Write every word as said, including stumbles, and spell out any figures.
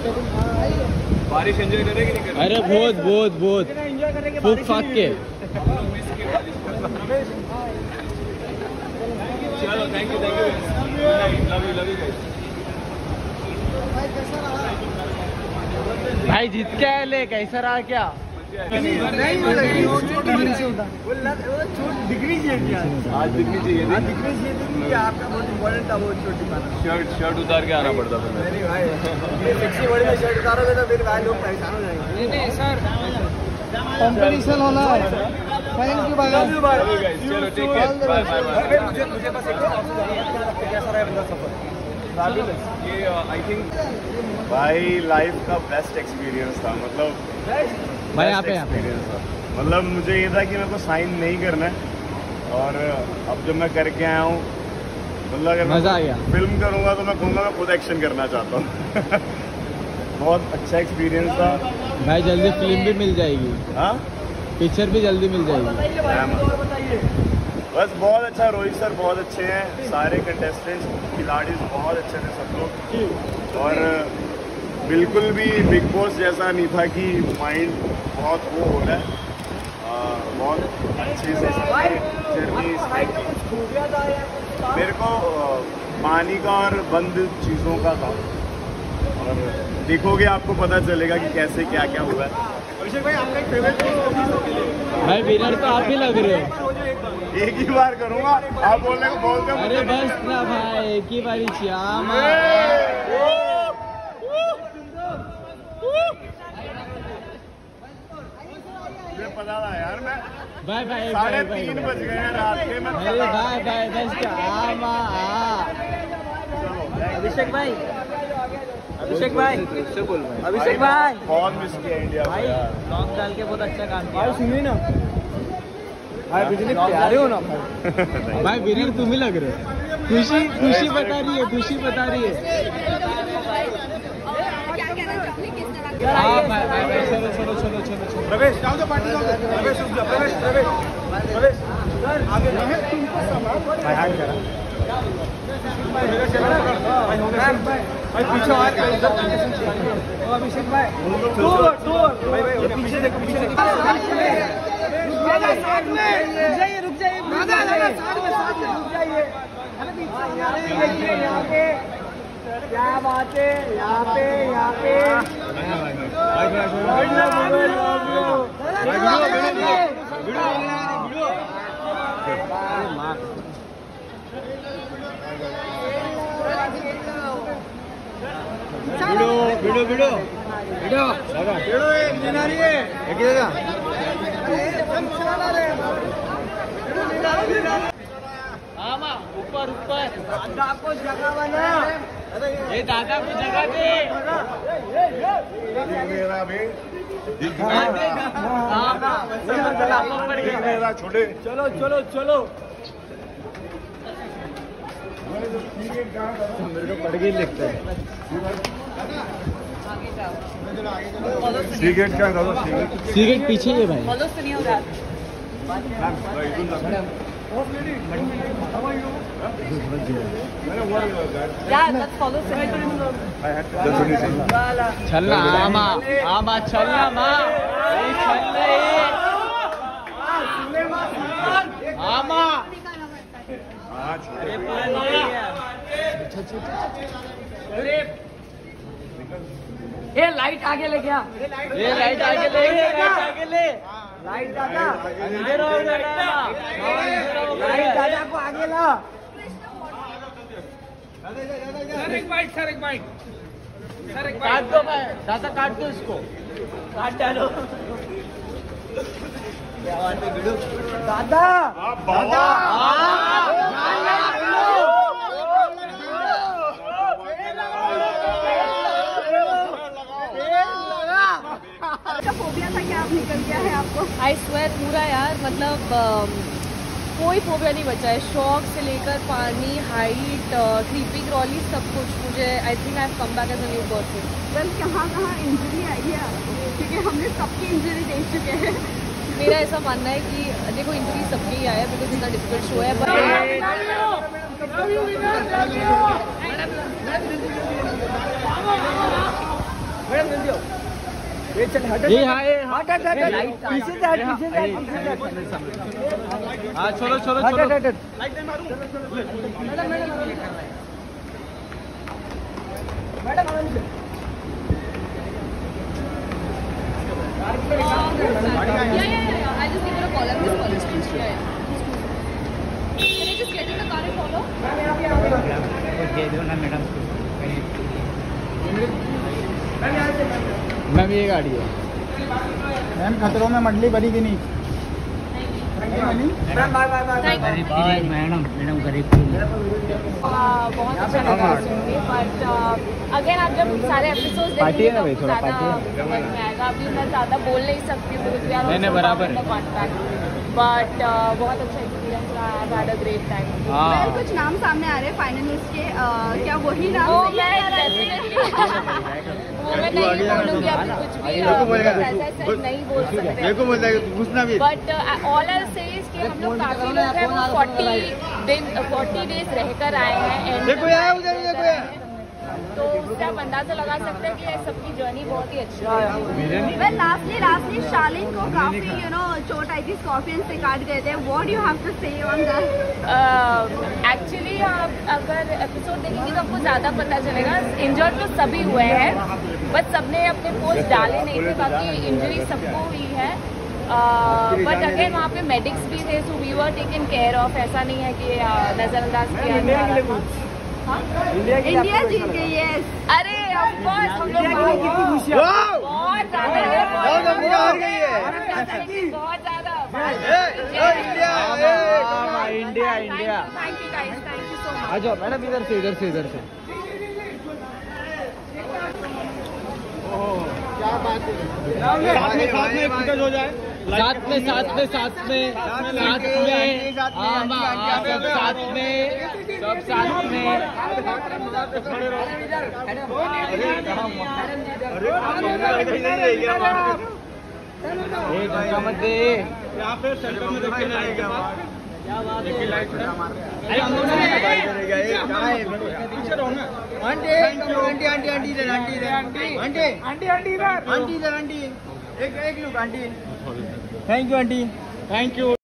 बारिश एंजॉय करेगी नहीं करेगी? अरे बहुत बहुत बहुत फूक फाक के। चलो thank you thank you love you love you भाई जीत के आए ले, कैसा रहा क्या? नहीं दिखनी चाहिए आज दिखनी चाहिए आज दिखनी चाहिए थी। आपका बहुत इम्पोर्टेंट था वो छोटी शर्ट शर्ट उतार के आना पड़ता था। नहीं भाई ये सेक्सी बॉडी में शर्ट उतारोगे तो फिर भाई लोग परेशान हो जाएंगे। नहीं नहीं सर कंपटीशन होना है। थैंक यू भाई। चलो ठीक है बाय बाय बाय। मुझे मुझे बस एक कैसा रहा अपना सफर? ये आई थिंक भाई लाइफ का बेस्ट एक्सपीरियंस था। मतलब भाई यहाँ पे यहाँ पे मतलब मुझे ये था कि मेरे को साइन नहीं करना है और अब जब मैं करके आया हूँ मतलब अगर मजा आ गया। फिल्म करूँगा तो मैं कहूँगा मैं खुद एक्शन करना चाहता हूँ। बहुत अच्छा एक्सपीरियंस था भाई। जल्दी फिल्म भी मिल जाएगी। हाँ पिक्चर भी जल्दी मिल जाएगी। बस बहुत अच्छा। रोहित सर बहुत अच्छे हैं, सारे कंटेस्टेंट्स खिलाड़ी बहुत अच्छे थे सब लोग। और बिल्कुल भी बिग बॉस जैसा नहीं था कि माइंड बहुत वो हो रहा है। आ, बहुत अच्छे से जर्नी मेरे को पानी का और बंद चीज़ों का था और देखोगे आपको पता चलेगा कि कैसे क्या क्या हुआ है। अभिषेक भाई आपका एक फेवरेट भाई विनर तो आप ही लग रहे हो। एक ही बार करूँगा आप बोलने को बोलते हो। अरे बस ना भाई एक ही बारी श्याम। पता था यार मैं बाय बाय साढ़े तीन बज गए हैं रात के। मैं अरे बाय बाय बस अभिषेक भाई अभिषेक भाई अभिषेक भाई बहुत मिस किया इंडिया भाई यार। लॉन्ग डाल के बहुत अच्छा काम किया। सुनिए ना भाई बिजली प्यारे हो ना भाई विनर तुम ही लग रहे हो। खुशी खुशी बता रही है खुशी बता रही है। हाँ भाई भाई भाई चलो चलो चलो चलो चलो प्रवेश जाओ तो पार्टी जाओ। प्रवेश रुक जा प्रवेश प्रवेश प्रवेश सर आगे रहे तुमको सामान भाई हाथ करा भाई हो गया भाई पीछे आ इधर अभिषेक भाई दो दो भाई भाई पीछे देखो पीछे देखो। रुक जाइए रुक जाइए दादा दादा साथ में साथ में रुक जाइए। अरे पीछे यहाँ पे क्या बात है यहाँ पे यहाँ पे video video video video engine आ रही है एक जगह। हाँ माँ ऊपर ऊपर दादा को जगह बना। ये दादा को जगह दे। मेरा भी मेरा छोटे चलो चलो चलो मेरे को पड़ गई लगता है। सिगरेट क्या करो सिगरेट पीछे है भाई। चलना आमा आमा चलना माँ आमा। ये लाइट आगे ले गया। ये लाइट आगे ले लाइट आगे ले लाइट दादा इधर आओ इधर आओ लाइट दादा को आगे ला। सर एक बाइट सर एक बाइट सर एक काट दो भाई दादा काट दो इसको काट डालो दादा दादा फोबिया था क्या आप निकल गया है आपको? आई स्वेयर पूरा यार मतलब कोई फोबिया नहीं बचा है। शौक से लेकर पानी, हाइट, क्रीपी क्रॉली, सब कुछ मुझे I think I have come back as a new person. Well कहाँ कहाँ इंजरी आई है क्योंकि हमने सबकी इंजरी देख चुके हैं। मेरा ऐसा मानना है कि देखो इंजरी सबके ही आया है बिकॉज इतना डिफिकल्ट शो है। ये चल हट ये हाँ ये हट हट हट पीछे से हट पीछे से हट पीछे से हट हाँ चलो चलो हट चलो हट हट लाइट नहीं मारूं मैडम मैडम मैडम आराम से Yeah, yeah, yeah, yeah. I'll just give it a call. I'm just calling. Yeah, yeah. Can I just get in the car and follow? Ma'am ये गाड़ी है मैम खतरों में मंडली बनी कि नहीं ma'am bye bye bye bye madam madam गरीब बहुत अच्छा लगा सुनने बट अगेन आप जब सारे एपिसोड पार्टी है ना भाई, देखेंगे थोड़ा ज़्यादा पार्टी है। समझ में आएगा। अभी मैं ज़्यादा बोल नहीं सकती हूँ बिकॉज वी आर नहीं, नहीं, बराबर है। कॉन्ट्रैक्ट बट बहुत अच्छा एक्सपीरियंस रहा। I had a great time. Sir कुछ नाम सामने आ रहे हैं फाइनलिस्ट के, अ, क्या वही नाम वो सही मैं है? वो मैं नहीं बोलूँगी अभी कुछ भी मेरे को बोलेगा। ऐसा ऐसा नहीं बोल सकते मेरे को बोलता है पूछना भी बट ऑल आई से कि हम लोग काफी लोग हैं वो फोर्टी दिन फोर्टी डेज रहकर आए हैं and देखो यार, उधर देखो यार। तो उससे आप अंदाजा लगा सकते हैं कि ये सबकी जर्नी बहुत ही अच्छी है। Well, lastly, lastly, शालिन को काफी यू नो चोट आई थी, स्कॉर्पियन से काट गए थे. What do you have to say on that? Actually आप अगर एपिसोड देखेंगे तो आपको ज़्यादा पता चलेगा। इंजर्ड तो सभी हुए हैं बट सबने अपने पोस्ट डाले नहीं थे, बाकी इंजरी सबको हुई है। बट अगेन वहाँ पे मेडिक्स भी थे, so we were taken care of. ऐसा नहीं है कि नज़रअंदाज किया जा रहा था। हाँ? इंडिया जीत गई है. अरे ऑफ कोर्स हम लोग बहुत ज्यादा साउथ अफ्रीका हार गई है। बहुत ज्यादा India India thank you guys, thank you so much. आ जाओ मैडम इधर से इधर से इधर से साथ में साथ में फुटेज हो जाए। साथ में साथ में साथ में साथ में हाँ, हाँ, सब साथ में सब साथ में एक घंटा मत दे यहाँ पे सेंटर में देखने जाएगा। लेकिन लाइट पीछे रहो ना। Aunty aunty aunty aunty aunty इधर आंटी इधर आंटी आंटी आंटी आंटी इधर आंटी इधर आंटी एक एक look aunty. Thank you aunty, thank you.